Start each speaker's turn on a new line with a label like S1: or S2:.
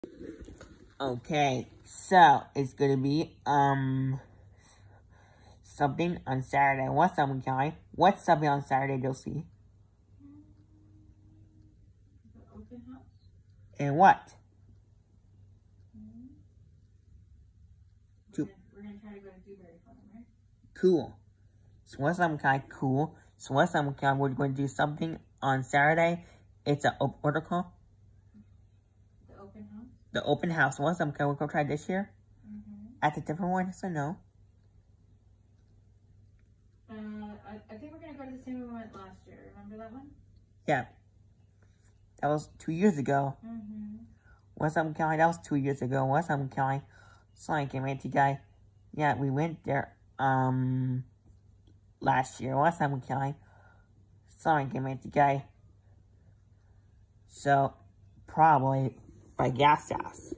S1: Okay, so it's gonna be something on Saturday. What's something, Kelly? What's something on Saturday you'll see?
S2: The open house.
S1: And what?
S2: We're gonna try to go to Dewberry Farm, right?
S1: Cool. So what's something kind of cool? So what's something kind of, we're going to do something on Saturday. It's a what are called?
S2: The open house.
S1: The open house. What's something kind of we're gonna try this year? At a different one? So no.
S2: I think we're gonna go to the same one we went last year. Remember that one?
S1: Yeah. That was 2 years ago. What's up, Kelly? That was 2 years ago. What's up, Kelly? Sonic and Ranty guy. Yeah, we went there, last year. What's up, Kelly? Sonic and Ranty guy. So, probably by Gas House.